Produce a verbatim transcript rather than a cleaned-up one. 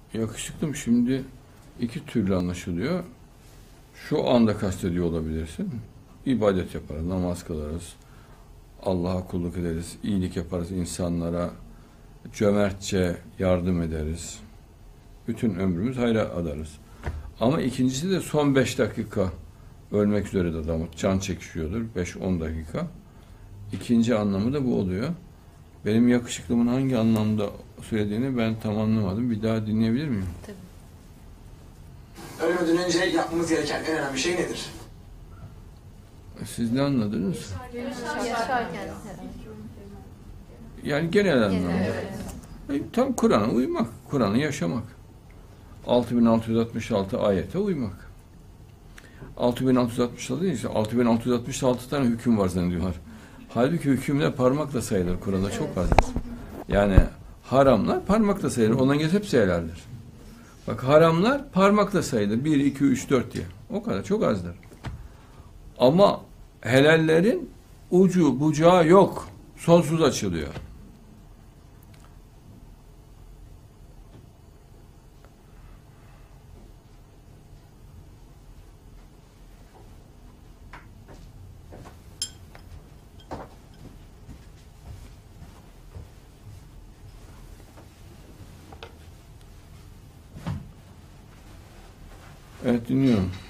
Yakışıklım şimdi iki türlü anlaşılıyor. Şu anda kastediyor olabilirsin. İbadet yaparız, namaz kılarız, Allah'a kulluk ederiz, iyilik yaparız insanlara, cömertçe yardım ederiz. Bütün ömrümüz hayra adarız. Ama ikincisi de son beş dakika ölmek üzere de adam can çekişiyordur. Beş on dakika. İkinci anlamı da bu oluyor. Benim yakışıklımın hangi anlamda söylediğini ben tam anlamadım. Bir daha dinleyebilir miyim? Tabii. Ölmeden önce yapmamız gereken en önemli şey nedir? Siz ne anladınız? Yaşarken. Yani genel anlamda. Evet. E, tam Kur'an'a uymak, Kur'an'ı yaşamak. altı bin altı yüz altmış altı ayete uymak. altı bin altı yüz altmış altı değil işte, altı bin altı yüz altmış altı tane hüküm var zannediyorlar. Halbuki hükümler parmakla sayılır Kur'an'da, çok az. Yani haramlar parmakla sayılır. Onların hepsi helaldir. Bak, haramlar parmakla sayılır. bir, iki, üç, dört diye. O kadar, çok azdır. Ama helallerin ucu bucağı yok. Sonsuz açılıyor. Evet, dinliyorum.